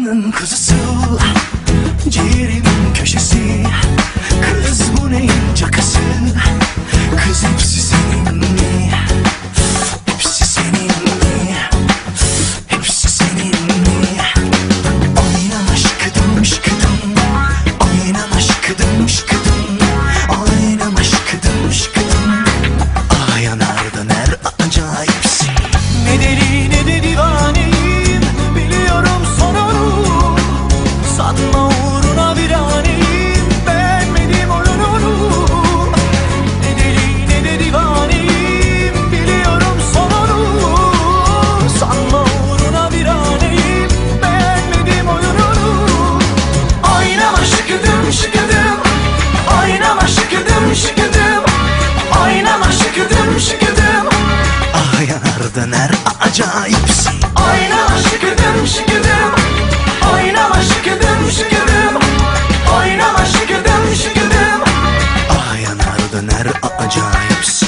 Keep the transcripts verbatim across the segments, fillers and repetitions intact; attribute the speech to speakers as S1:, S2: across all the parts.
S1: Anasının kuzusu, ciğerimin köşesi. Kız bu neyin cakası? Kız hepsi senin mi? Hepsi senin mi? Hepsi senin mi? Oynama şıkıdım şıkıdım, oynama şıkıdım şıkıdım, oynama şıkıdım şıkıdım. Ah yanardan her acayipsin. Ne deli ne de divaneyim, biliyorum sonunu. Sanma uğruna bir aneyim, beğenmedim oyununu. Ne deli ne de divaneyim, biliyorum sonunu. Sanma uğruna bir aneyim, beğenmedim oyununu. Oynama şıkıdım şıkıdım, oynama şıkıdım şıkıdım, oynama şıkıdım şıkıdım. Ah yanardan her acayipsin. Oynama şıkıdım şıkıdım, oynama şıkıdım şıkıdım, oynama şıkıdım şıkıdım. Ah yanardan her acayipsin.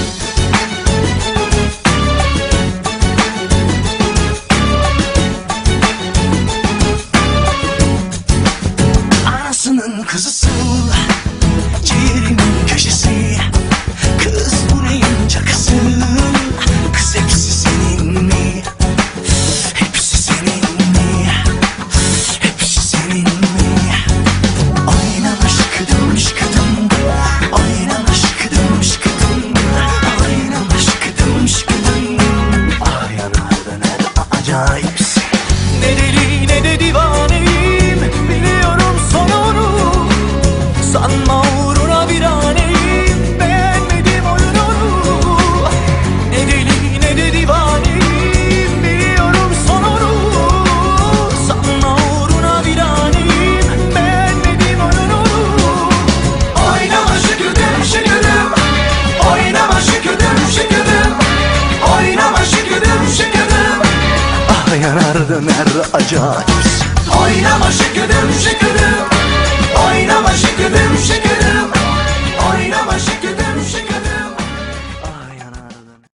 S1: Anasının kuzusu, ciğerimin köşesi. Kız bu neyin cakası? Kız hepsi senin mi? Hepsi senin mi? Hepsi senin mi? Oynama şıkıdım şıkıdım, oynama şıkıdım şıkıdım, oynama şıkıdım şıkıdım. Ah yanardan her acayipsin. Ne deli ne de divaneyim, biliyorum sonunu. Sanma uğruna bir aneyim, beğenmedim oyununu. Ne deli ne de divaneyim, biliyorum sonunu. Sanma uğruna bir aneyim, beğenmedim oyununu. Oynama şıkıdım şıkıdım, oynama şıkıdım şıkıdım, oynama şıkıdım şıkıdım. Ah yanardan her acayipsin. Oynama şıkıdım şıkıdım, oynama şıkıdım şıkıdım, oynama şıkıdım.